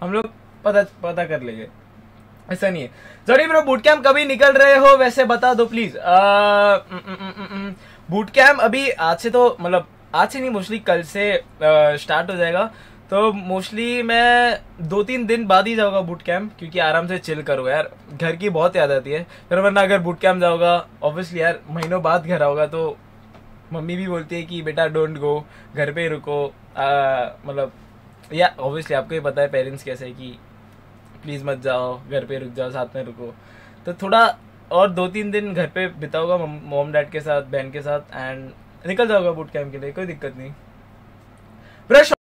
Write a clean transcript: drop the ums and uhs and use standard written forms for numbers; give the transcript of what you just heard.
हम लोग पता पता कर लेंगे, ऐसा नहीं है। जड़ी ब्रो बूट कैंप कभी निकल रहे हो वैसे बता दो प्लीज। बूट कैंप अभी आज से तो मतलब आज से नहीं, मोस्टली कल से स्टार्ट हो जाएगा। तो मोस्टली मैं 2-3 दिन बाद ही जाऊँगा बूट कैंप, क्योंकि आराम से चिल करो यार, घर की बहुत याद आती है। फिर वरना अगर बूट कैंप जाओगा ऑब्वियसली यार महीनों बाद घर आओगा तो मम्मी भी बोलती है कि बेटा डोंट गो, घर पे ही रुको। मतलब या ऑब्वियसली आपको ही पता है पेरेंट्स कैसे है कि प्लीज़ मत जाओ, घर पे रुक जाओ, साथ में रुको। तो थोड़ा और 2-3 दिन घर पे बिताऊंगा मॉम डैड के साथ, बहन के साथ, एंड निकल जाऊंगा बूट कैंप के लिए, कोई दिक्कत नहीं। ब्रश